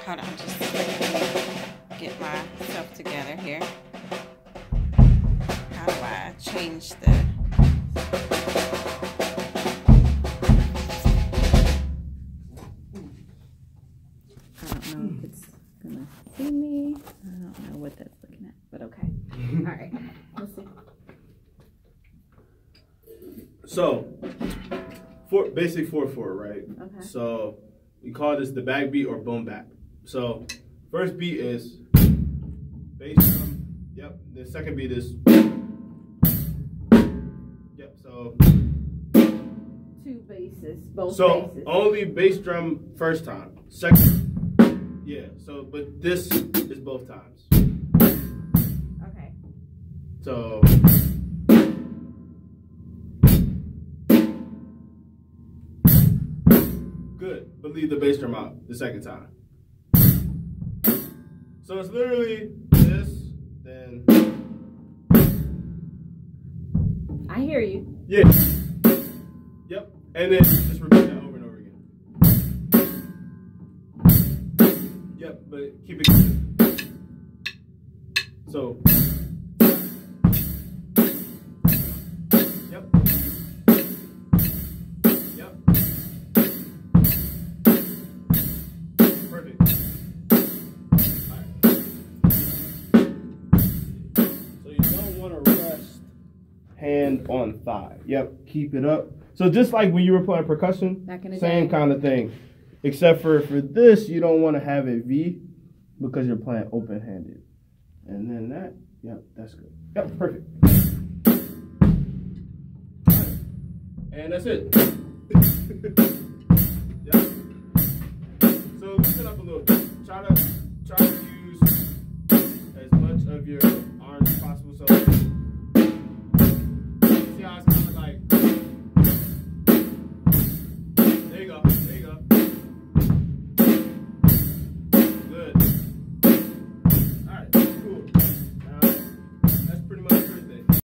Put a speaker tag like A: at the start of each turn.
A: Hold on, just get myself together here. How do I change the... I don't know if it's gonna see me. I don't know what that's looking at, but okay. All right, let's see.
B: So, basic 4/4, right?
A: Okay.
B: So, we call this the back beat or boom bap. So, first beat is bass drum. Yep. The second beat is. Yep. So.
A: Two basses, both
B: So
A: basses.
B: only bass drum first time. Second. Yeah. So, but this is both times.
A: Okay.
B: So. Good, but leave the bass drum out the second time. So it's literally this, then.
A: I hear you.
B: Yeah. Yep. And then just repeat that over and over again. Yep, but keep it. So. Yep. Yep. Perfect. Alright. So you don't want to rest hand on thigh. Yep, keep it up. So just like when you were playing percussion,
A: Back in the
B: same
A: day.
B: kind of thing. Except for this, you don't want to have it V because you're playing open-handed. And then that, yep, that's good. Yep, perfect. Alright. And that's it. Yep. So loosen up a little bit. Try to use as much of your arms as possible. So see how it's